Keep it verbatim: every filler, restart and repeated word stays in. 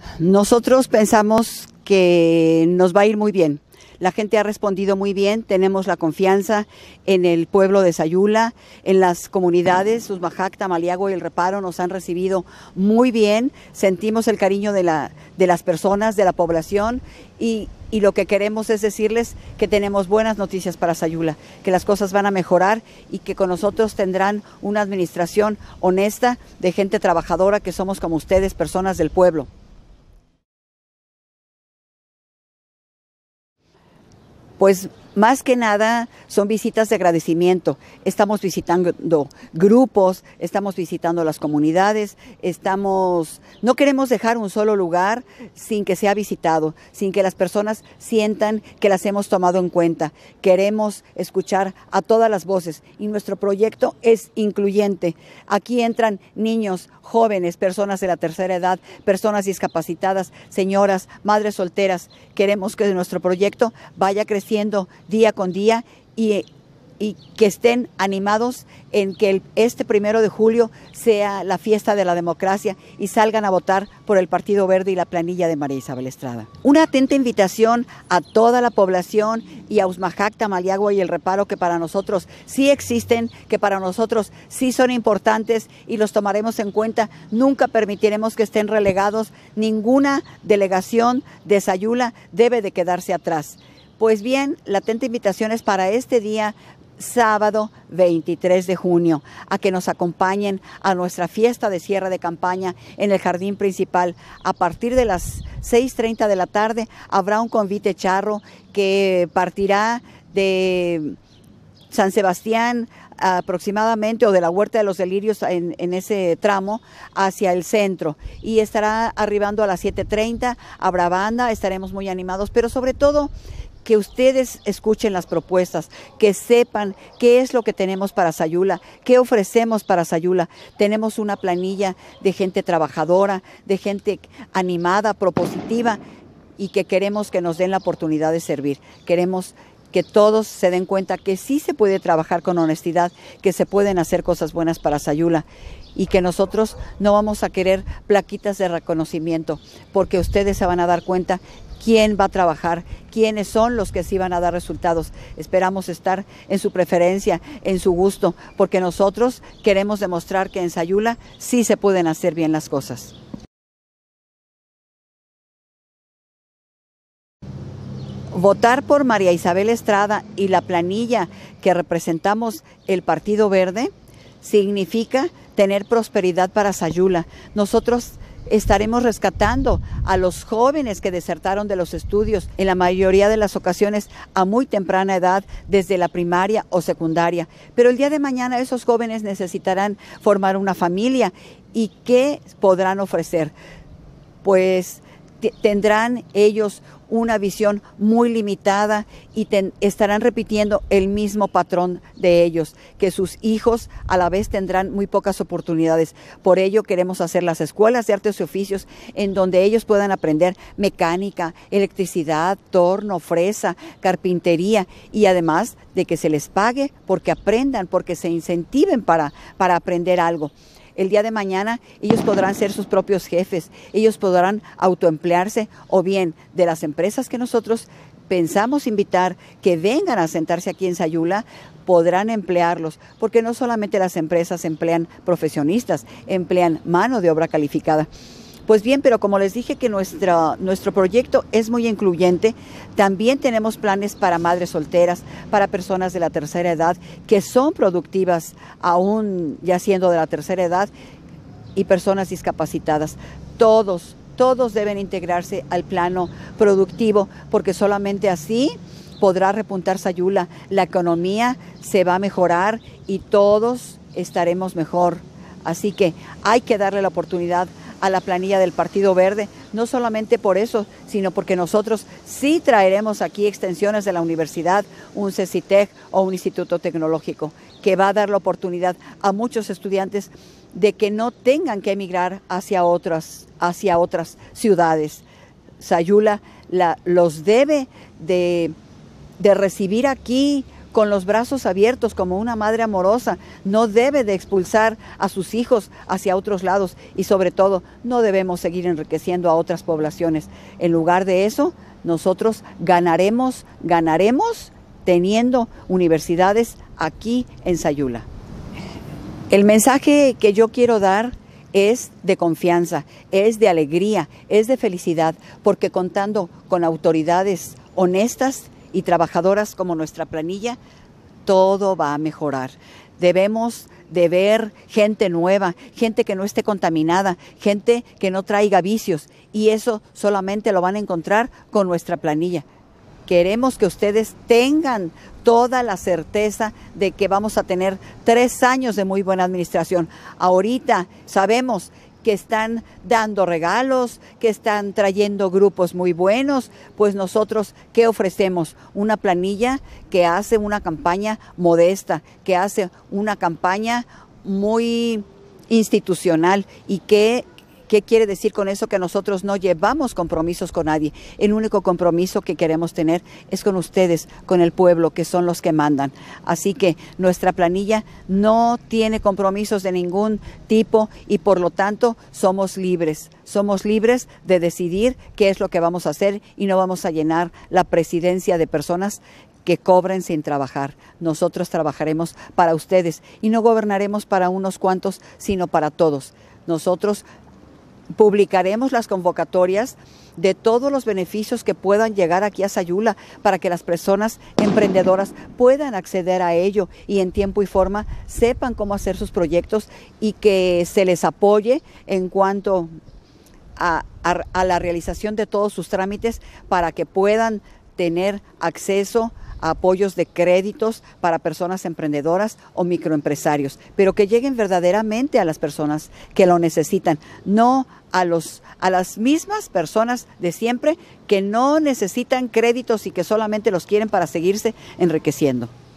Nosotros pensamos que nos va a ir muy bien. La gente ha respondido muy bien, tenemos la confianza en el pueblo de Sayula, en las comunidades, Uxmajac, Maliagua y El Reparo nos han recibido muy bien, sentimos el cariño de, la, de las personas, de la población y, y lo que queremos es decirles que tenemos buenas noticias para Sayula, que las cosas van a mejorar y que con nosotros tendrán una administración honesta de gente trabajadora que somos como ustedes, personas del pueblo. Pues más que nada son visitas de agradecimiento. Estamos visitando grupos, estamos visitando las comunidades, estamos, no queremos dejar un solo lugar sin que sea visitado, sin que las personas sientan que las hemos tomado en cuenta. Queremos escuchar a todas las voces y nuestro proyecto es incluyente. Aquí entran niños, jóvenes, personas de la tercera edad, personas discapacitadas, señoras, madres solteras. Queremos que nuestro proyecto vaya creciendo día con día y, y que estén animados en que el, este primero de julio sea la fiesta de la democracia y salgan a votar por el Partido Verde y la planilla de María Isabel Estrada. Una atenta invitación a toda la población y a Uxmajac, Maliagua y El Reparo, que para nosotros sí existen, que para nosotros sí son importantes y los tomaremos en cuenta. Nunca permitiremos que estén relegados. Ninguna delegación de Sayula debe de quedarse atrás. Pues bien, la atenta invitación es para este día, sábado veintitrés de junio, a que nos acompañen a nuestra fiesta de cierre de campaña en el jardín principal. A partir de las seis treinta de la tarde habrá un convite charro que partirá de San Sebastián aproximadamente, o de la Huerta de los Delirios en, en ese tramo, hacia el centro, y estará arribando a las siete treinta, habrá banda, estaremos muy animados, pero sobre todo que ustedes escuchen las propuestas, que sepan qué es lo que tenemos para Sayula, qué ofrecemos para Sayula. Tenemos una planilla de gente trabajadora, de gente animada, propositiva, y que queremos que nos den la oportunidad de servir. Queremos que todos se den cuenta que sí se puede trabajar con honestidad, que se pueden hacer cosas buenas para Sayula y que nosotros no vamos a querer plaquitas de reconocimiento, porque ustedes se van a dar cuenta quién va a trabajar, quiénes son los que sí van a dar resultados. Esperamos estar en su preferencia, en su gusto, porque nosotros queremos demostrar que en Sayula sí se pueden hacer bien las cosas. Votar por María Isabel Estrada y la planilla que representamos el Partido Verde significa tener prosperidad para Sayula. Nosotros estaremos rescatando a los jóvenes que desertaron de los estudios, en la mayoría de las ocasiones a muy temprana edad, desde la primaria o secundaria. Pero el día de mañana esos jóvenes necesitarán formar una familia. ¿Y qué podrán ofrecer? Pues tendrán ellos una visión muy limitada y ten, estarán repitiendo el mismo patrón de ellos, que sus hijos a la vez tendrán muy pocas oportunidades. Por ello queremos hacer las escuelas de artes y oficios en donde ellos puedan aprender mecánica, electricidad, torno, fresa, carpintería, y además de que se les pague porque aprendan, porque se incentiven para, para aprender algo. El día de mañana ellos podrán ser sus propios jefes, ellos podrán autoemplearse, o bien de las empresas que nosotros pensamos invitar que vengan a sentarse aquí en Sayula, podrán emplearlos, porque no solamente las empresas emplean profesionistas, emplean mano de obra calificada. Pues bien, pero como les dije que nuestro, nuestro proyecto es muy incluyente, también tenemos planes para madres solteras, para personas de la tercera edad que son productivas aún ya siendo de la tercera edad, y personas discapacitadas. Todos, todos deben integrarse al plano productivo, porque solamente así podrá repuntar Sayula, la economía se va a mejorar y todos estaremos mejor. Así que hay que darle la oportunidad a la planilla del Partido Verde, no solamente por eso, sino porque nosotros sí traeremos aquí extensiones de la universidad, un CECITEC o un instituto tecnológico, que va a dar la oportunidad a muchos estudiantes de que no tengan que emigrar hacia otras, hacia otras ciudades. Sayula la, los debe de, de recibir aquí con los brazos abiertos como una madre amorosa. No debe de expulsar a sus hijos hacia otros lados y sobre todo no debemos seguir enriqueciendo a otras poblaciones. En lugar de eso, nosotros ganaremos, ganaremos teniendo universidades aquí en Sayula. El mensaje que yo quiero dar es de confianza, es de alegría, es de felicidad, porque contando con autoridades honestas y trabajadoras como nuestra planilla, todo va a mejorar. Debemos de ver gente nueva, gente que no esté contaminada, gente que no traiga vicios, y eso solamente lo van a encontrar con nuestra planilla. Queremos que ustedes tengan toda la certeza de que vamos a tener tres años de muy buena administración. Ahorita sabemos que están dando regalos, que están trayendo grupos muy buenos, pues nosotros, ¿qué ofrecemos? Una planilla que hace una campaña modesta, que hace una campaña muy institucional y que ¿qué quiere decir con eso? Que nosotros no llevamos compromisos con nadie. El único compromiso que queremos tener es con ustedes, con el pueblo, que son los que mandan. Así que nuestra planilla no tiene compromisos de ningún tipo y por lo tanto somos libres. Somos libres de decidir qué es lo que vamos a hacer y no vamos a llenar la presidencia de personas que cobren sin trabajar. Nosotros trabajaremos para ustedes y no gobernaremos para unos cuantos, sino para todos. Nosotros publicaremos las convocatorias de todos los beneficios que puedan llegar aquí a Sayula para que las personas emprendedoras puedan acceder a ello y en tiempo y forma sepan cómo hacer sus proyectos y que se les apoye en cuanto a, a, a la realización de todos sus trámites para que puedan tener acceso a apoyos de créditos para personas emprendedoras o microempresarios, pero que lleguen verdaderamente a las personas que lo necesitan, no a, los, a las mismas personas de siempre que no necesitan créditos y que solamente los quieren para seguirse enriqueciendo.